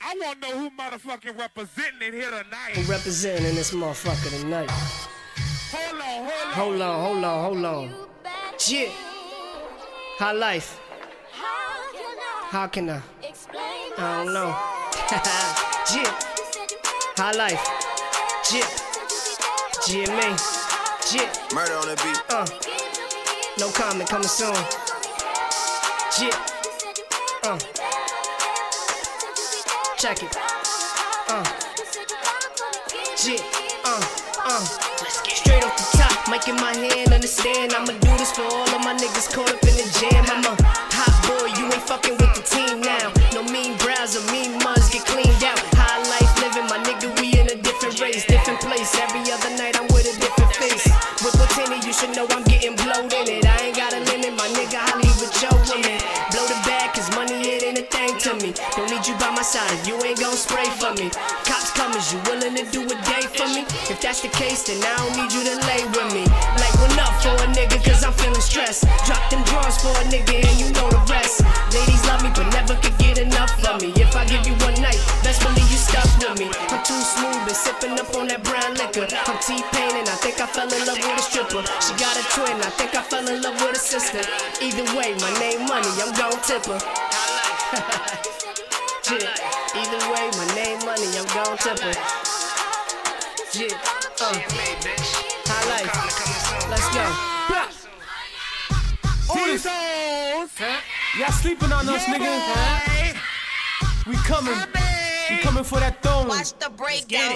I want to know who motherfucking representing it here tonight. Who representing this motherfucker tonight? Hold on. Yeah. High life. How can I? I don't know. Yeah. High life. Yeah. GME. Yeah. Murder on the beat. No comment coming soon. Yeah. Check it. Straight off the top, mic in my hand, understand I'ma do this for all of my niggas caught up in the jam. I'm a hot boy, you ain't fucking with the team now. No mean brows or mean mugs get cleaned out. High life living, my nigga, we in a different race, different place. Every other night I'm with a different face. With Monee, you should know I'm getting blowed in it. I ain't got a limit, my nigga, I leave with your woman. Blow the bag, cause money it ain't a thing to me. Don't need you by my side if you ain't gon' spray for me. Cops coming, you willing to do a day for me? If that's the case, then I don't need you to lay with me. Like one up for a nigga, cause I'm feeling stressed. Drop them drawers for a nigga and you know the rest. Ladies love me, but never could get enough of me. If I give you one night, best believe you stuck with me. I'm too smooth, been sipping up on that brown liquor. I'm T-Pain and I think I fell in love with a stripper. She got a twin, I think I fell in love with a sister. Either way, my name Money, I'm gon' tip her. Yeah. Either way, my name Money, I'm gon' tip her. Yeah. High life. Let's go. These hoes. Y'all sleeping on us, nigga. We coming for that throne. Watch the breakdown.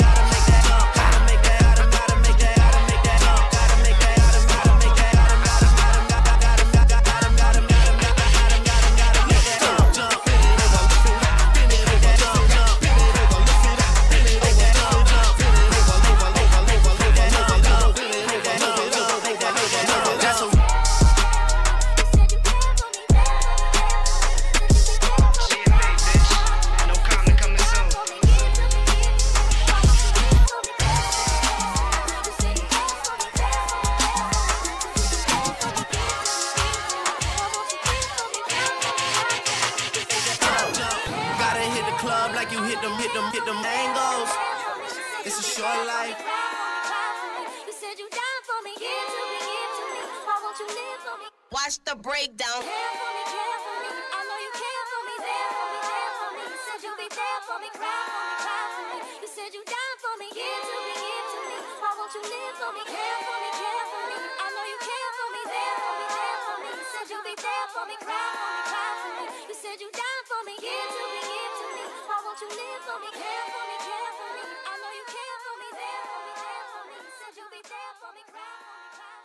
Club like you hit them angles. It's a short life. You said you down for me, give to me. Why won't you live for me? Watch the breakdown. Care for me. I know you care for me. There for me. You said you'll be there for me. Cry for me. You said you down for me, give to me. Why won't you live for me? Care for me. I know you care for me. There for me. You said you'll be there for me. Cry for me. You said you down for me, give to me. Why won't you live for me? Care for me. I know you care for me. There for me. You said you'll be there for me. Cry for me.